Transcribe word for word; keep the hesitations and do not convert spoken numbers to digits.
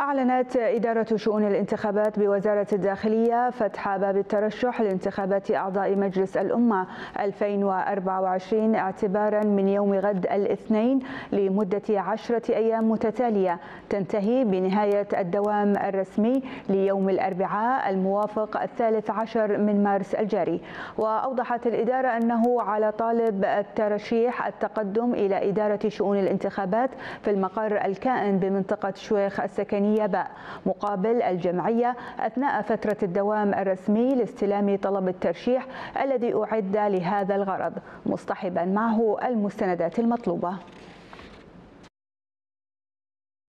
أعلنت إدارة شؤون الانتخابات بوزارة الداخلية فتح باب الترشح لانتخابات أعضاء مجلس الأمة ألفين وأربعة وعشرين اعتبارا من يوم غد الاثنين لمدة عشرة أيام متتالية تنتهي بنهاية الدوام الرسمي ليوم الأربعاء الموافق الثالث عشر من مارس الجاري. وأوضحت الإدارة أنه على طالب الترشيح التقدم إلى إدارة شؤون الانتخابات في المقر الكائن بمنطقة شويخ السكنية باء مقابل الجمعية أثناء فترة الدوام الرسمي لاستلام طلب الترشيح الذي أعد لهذا الغرض، مصطحبا معه المستندات المطلوبة.